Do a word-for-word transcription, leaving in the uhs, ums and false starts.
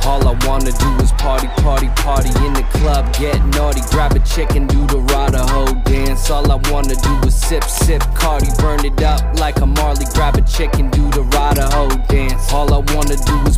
All I wanna do is party, party, party in the club, get naughty, grab a chick and do the ride a hoe dance. All I wanna do is sip, sip, Cardi, burn it up like a Marley, grab a chick and do the ride a hoe dance. All I wanna do is